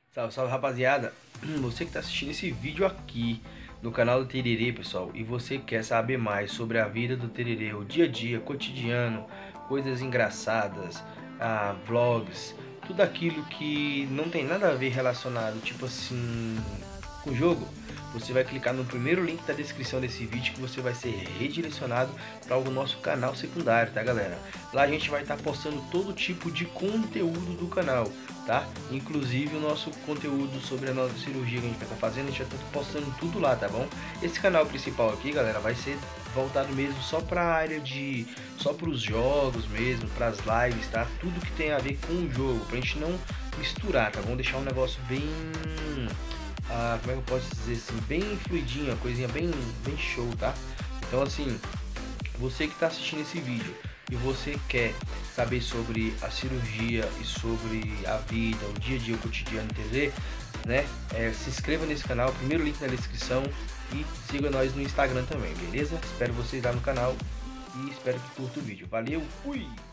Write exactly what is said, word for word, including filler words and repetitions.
Salve, salve, rapaziada. Você que está assistindo esse vídeo aqui no canal do Tererê, pessoal, e você quer saber mais sobre a vida do Tererê, o dia a dia, cotidiano, coisas engraçadas, ah, vlogs, tudo aquilo que não tem nada a ver relacionado, tipo assim, com o jogo, você vai clicar no primeiro link da descrição desse vídeo que você vai ser redirecionado para o nosso canal secundário, tá, galera? Lá a gente vai estar tá postando todo tipo de conteúdo do canal, tá? Inclusive o nosso conteúdo sobre a nossa cirurgia que a gente vai estar tá fazendo, a gente vai estar tá postando tudo lá, tá bom? Esse canal principal aqui, galera, vai ser voltado mesmo só para a área de, só para os jogos mesmo, para as lives, tá? Tudo que tem a ver com o jogo, pra gente não misturar, tá? Vamos deixar um negócio bem, ah, como é que eu posso dizer assim, bem fluidinho, uma coisinha bem, bem show, tá? Então assim, você que está assistindo esse vídeo e você quer saber sobre a cirurgia e sobre a vida, o dia a dia, o cotidiano T V, né? É, se inscreva nesse canal, primeiro link na descrição, e siga nós no Instagram também, beleza? Espero vocês lá no canal e espero que curta o vídeo. Valeu, fui!